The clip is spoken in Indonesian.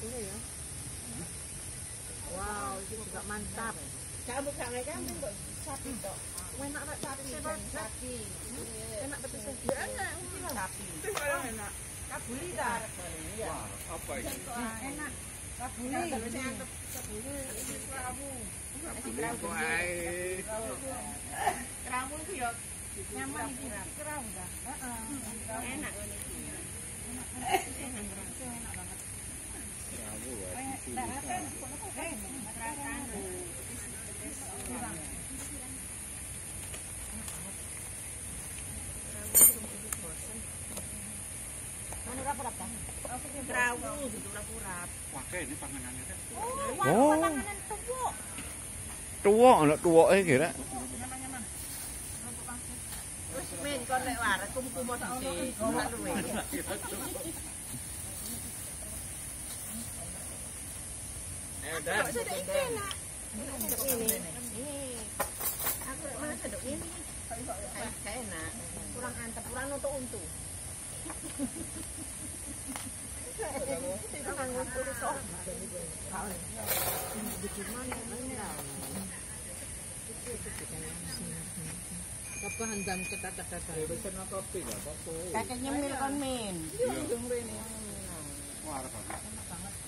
Ini ya. Wow, itu juga mantap. Kamu kangen kan sapi toh. Enak banget sapi. Enak betul sih. Ya enak, sapi. Itu enak. Kabuli dah. Wah, apa ini? Enak. Kabuli. Kabuli ini keramu. Keramu ae. Keramu itu ya nyaman iki keramu dah. Enak ini. Enak banget. Keramu wae. Mana rapor apa? Keramu itu rapurap. Wah, ini panganannya kan. Oh, panganan tuwuk. Tuwuk anak tuwuke kira. Terus men kon lek waras kumpul sak ono ora luwe. Dan Ini. Aku lek mana sedok ini. Kayak enak. Kurang antep, kurang untuk untu. Kurang untuk sok. Apa handam ketat-ketat. pesen kopi enggak apa-apa. Kakek nyemil kon min. Wah, arep banget.